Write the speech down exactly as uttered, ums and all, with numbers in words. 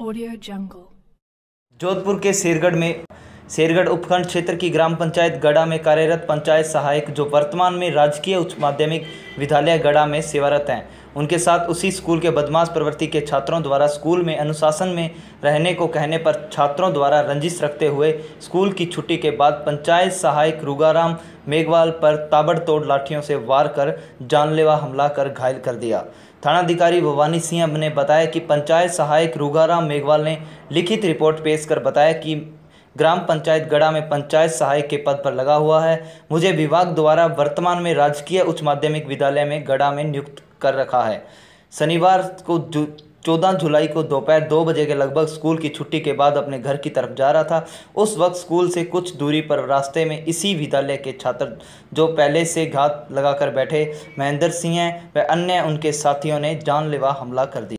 Audio Jungle। Jodhpur के शेरगढ़ में शेरगढ़ उपखंड क्षेत्र की ग्राम पंचायत गड़ा में कार्यरत पंचायत सहायक जो वर्तमान में राजकीय उच्च माध्यमिक विद्यालय गड़ा में सेवारत हैं, उनके साथ उसी स्कूल के बदमाश प्रवृत्ति के छात्रों द्वारा स्कूल में अनुशासन में रहने को कहने पर छात्रों द्वारा रंजिश रखते हुए स्कूल की छुट्टी के बाद पंचायत सहायक रुगाराम मेघवाल पर ताबड़तोड़ लाठियों से वार कर जानलेवा हमला कर घायल कर दिया। थानाधिकारी भवानी सिंह ने बताया कि पंचायत सहायक रुगाराम मेघवाल ने लिखित रिपोर्ट पेश कर बताया कि ग्राम पंचायत गड़ा में पंचायत सहायक के पद पर लगा हुआ है। मुझे विभाग द्वारा वर्तमान में राजकीय उच्च माध्यमिक विद्यालय में गड़ा में नियुक्त कर रखा है। शनिवार को चौदह जुलाई को दोपहर दो बजे के लगभग स्कूल की छुट्टी के बाद अपने घर की तरफ जा रहा था। उस वक्त स्कूल से कुछ दूरी पर रास्ते में इसी विद्यालय के छात्र जो पहले से घात लगाकर बैठे महेंद्र सिंह व अन्य उनके साथियों ने जानलेवा हमला कर दिया।